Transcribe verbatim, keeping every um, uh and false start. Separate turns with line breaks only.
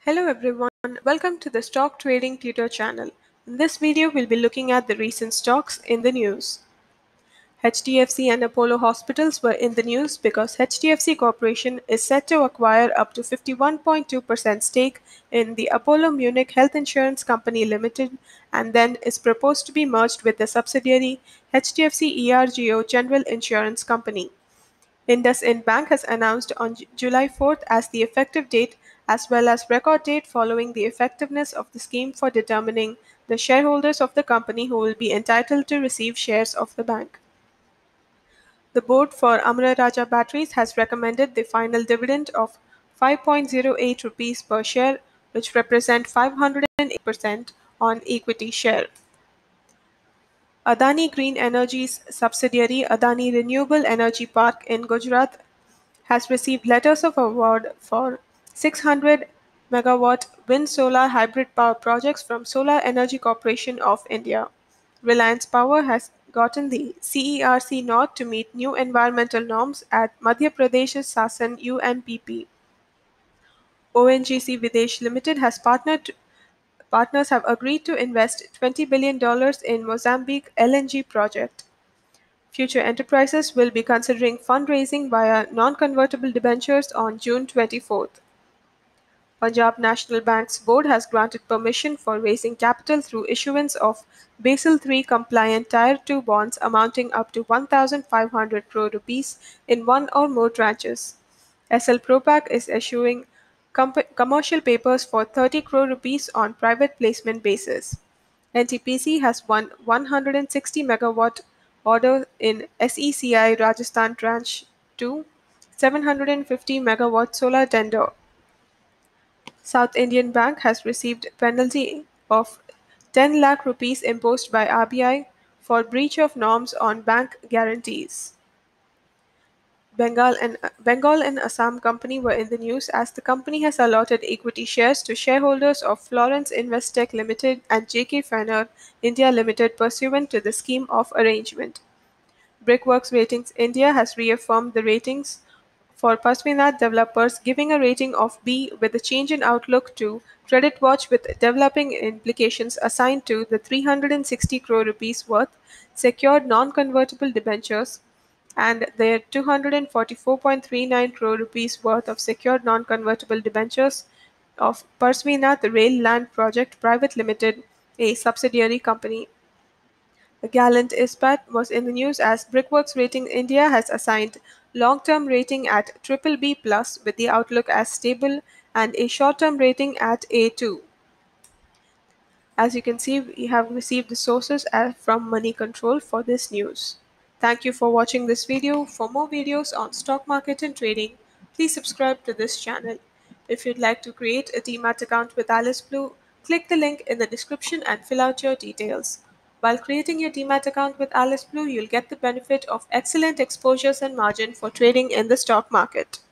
Hello everyone, welcome to the Stock Trading Tutor channel. In this video, we'll be looking at the recent stocks in the news. H D F C and Apollo Hospitals were in the news because H D F C Corporation is set to acquire up to fifty-one point two percent stake in the Apollo Munich Health Insurance Company Limited and then is proposed to be merged with the subsidiary H D F C E R G O General Insurance Company. IndusInd Bank has announced on J- July fourth as the effective date as well as record date following the effectiveness of the scheme for determining the shareholders of the company who will be entitled to receive shares of the bank. The board for Amara Raja Batteries has recommended the final dividend of five point zero eight rupees per share, which represent five hundred eight percent on equity share. Adani Green Energy's subsidiary Adani Renewable Energy Park in Gujarat has received letters of award for six hundred megawatt wind solar hybrid power projects from Solar Energy Corporation of India. Reliance Power has gotten the C E R C nod to meet new environmental norms at Madhya Pradesh's Sasan U N P P. O N G C Videsh Limited has partnered partners have agreed to invest twenty billion dollars in Mozambique L N G project. Future enterprises will be considering fundraising via non-convertible debentures on June twenty-fourth. Punjab National Bank's board has granted permission for raising capital through issuance of Basel three compliant Tier two bonds amounting up to one thousand five hundred crore rupees in one or more tranches. S L Propack is issuing comp- commercial papers for thirty crore rupees on private placement basis. N T P C has won one hundred sixty megawatt order in S E C I Rajasthan Tranche two, seven hundred fifty megawatt solar tender. South Indian Bank has received penalty of ten lakh rupees imposed by R B I for breach of norms on bank guarantees. Bengal and Bengal and Assam Company were in the news as the company has allotted equity shares to shareholders of Florence Investec Limited and J K Fenner India Limited pursuant to the scheme of arrangement. Brickworks Ratings India has reaffirmed the ratings for Pasminath developers, giving a rating of B with a change in outlook to Credit Watch with developing implications assigned to the three hundred sixty crore rupees worth secured non-convertible debentures and their two hundred forty-four point three nine crore rupees worth of secured non-convertible debentures of Parsvinath Rail Land Project Private Limited, a subsidiary company. Gallant Ispat was in the news as Brickworks Rating India has assigned long-term rating at triple B plus with the outlook as stable and a short-term rating at A two. As you can see, we have received the sources as from Money Control for this news. Thank you for watching this video. For more videos on stock market and trading, please subscribe to this channel. If you'd like to create a Demat account with Alice Blue, click the link in the description and fill out your details. While creating your Demat account with Alice Blue, you'll get the benefit of excellent exposures and margin for trading in the stock market.